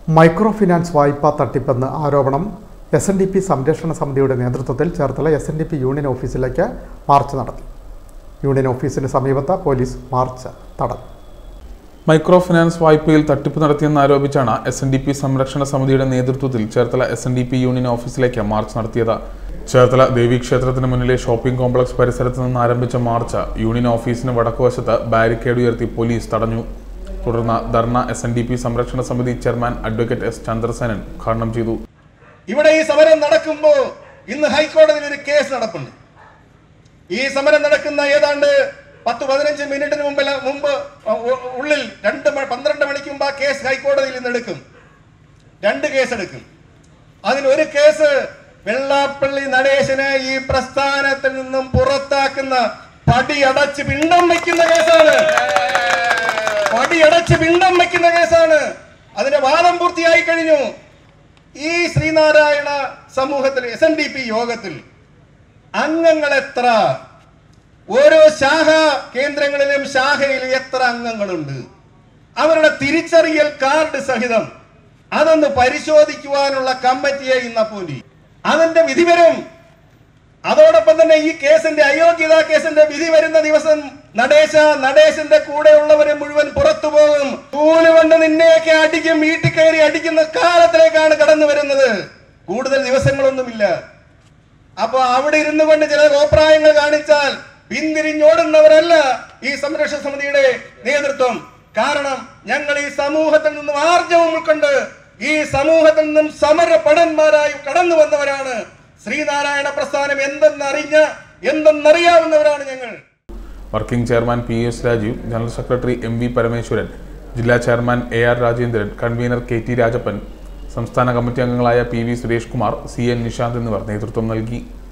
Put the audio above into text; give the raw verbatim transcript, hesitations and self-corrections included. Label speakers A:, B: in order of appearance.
A: Micro finance വായ്പാ തട്ടിപ്പെന്ന് ആരോപണം. S N D P സംരക്ഷണ സമിതിയുടെ നേതൃത്വത്തിൽ Cherthala S N D P union ഓഫീസിലേക്ക് മാർച്ച് നടത്തി. യൂണിയൻ ഓഫീസിന് സമീപത്ത് പോലീസ് മാർച്ച് തടഞ്ഞു.
B: മൈക്രോ ഫിനാൻസ് വായ്പയിൽ തട്ടിപ്പ് നടത്തിയെന്നാരോപിച്ചാണ് എസ് എൻ ഡി പി സംരക്ഷണ സമിതിയുടെ നേതൃത്വത്തിൽ Cherthala S N D P union ഓഫീസിലേക്ക് മാർച്ച് നടത്തിയത്. ചേർത്തല ദേവീക്ഷേത്രത്തിന് മുന്നിലെ ഷോപ്പിംഗ് കോംപ്ലക്സ് പരിസരത്ത് നിന്ന് ആരംഭിച്ച മാർച്ച് യൂണിയൻ ഓഫീസിന് വടക്കുവശത്ത് ബാരിക്കേഡ് ഉയർത്തി പോലീസ് തടഞ്ഞു. തുടർന്ന് dharna S N D P സംരക്ഷണ സമിതി ചെയർമാൻ അഡ്വക്കേറ്റ് എസ് ചന്ദ്രസേനൻ ഉദ്ഘാടനം ചെയ്തു.
C: ഇവിടെ ഈ സമരം നടക്കുമ്പോൾ ഇന്ന് ഹൈക്കോടതിയിൽ ഒരു കേസ് നടപ്പുണ്ട്. ഈ സമരം നടക്കുന്ന ഏതാണ്ട് പത്ത് പതിനഞ്ച് മിനിറ്റിന് മുമ്പ് മുമ്പ് ഉള്ളിൽ രണ്ട് പന്ത്രണ്ട് മണിക്ക് മുമ്പ് ആ കേസ് ഹൈക്കോടതിയിൽ നിന്ന് എടുക്കും. രണ്ട് കേസ് എടുക്കും. അതിലൊരു കേസ് വെള്ളാപ്പള്ളി നടേശനെ ഈ പ്രസ്ഥാനത്തിൽ നിന്നും പുറത്താക്കുന്ന പടിയടച്ച് പിണ്ഡം വയ്ക്കുന്ന കേസാണ്. പടിയടച്ച് പിണ്ഡം വയ്ക്കുന്ന കേസാണ്. അതിന്റെ വാദം പൂർത്തിയായി കഴിഞ്ഞു. ഈ ശ്രീനാരായണ സമൂഹത്തിൽ എസ് എൻ ഡി പി യോഗത്തിൽ അംഗങ്ങൾ എത്ര? ഓരോ ശാഖ കേന്ദ്രങ്ങളിലും ശാഖയിലും എത്ര അംഗങ്ങളുണ്ട്? അവരുടെ തിരിച്ചറിയൽ കാർഡ് സഹിതം അതൊന്ന് പരിശോധിക്കുവാനുള്ള കമ്മിറ്റിയെ ഇന്ന് അപ്പോയിന്റ്. അതിന്റെ വിധി വരും. അതോടൊപ്പം തന്നെ ഈ കേസിന്റെ അയോഗ്യതാ കേസിന്റെ വിധി വരുന്ന ദിവസം നടേശ നടേശന്റെ കൂടെ ഉള്ളവരെ മുഴുവൻ പുറത്തു പോകും. തൂല് കൊണ്ട് നിന്നെയൊക്കെ അടിക്കും, വീട്ടിൽ കയറി അടിക്കുന്ന കാലത്തിലേക്കാണ് കടന്നു വരുന്നത്. കൂടുതൽ ദിവസങ്ങളൊന്നുമില്ല. അപ്പൊ അവിടെ ഇരുന്നു കൊണ്ട് ചില അഭിപ്രായങ്ങൾ കാണിച്ചാൽ പിന്തിരിഞ്ഞോടുന്നവരല്ല ഈ സംരക്ഷണ സമിതിയുടെ നേതൃത്വം. കാരണം ഞങ്ങൾ ഈ സമൂഹത്തിൽ നിന്നും ആർജവം ഉൾക്കൊണ്ട് ഈ സമൂഹത്തിൽ നിന്നും സമരപടന്മാരായി കടന്നു വന്നവരാണ്. ശ്രീനാരായണ പ്രസ്ഥാനം എന്തെന്നറിഞ്ഞ എന്തെന്നറിയാവുന്നവരാണ് ഞങ്ങൾ.
B: Working chairman P S Rajeev, general secretary M V Parameswaran, ജില്ലാ chairman A R Rajendran, convener K T Rajappan, സംസ്ഥാന കമ്മിറ്റി അംഗങ്ങളായ P V Suresh Kumar, C N Nishanth എന്നിവർ നേതൃത്വം നൽകി.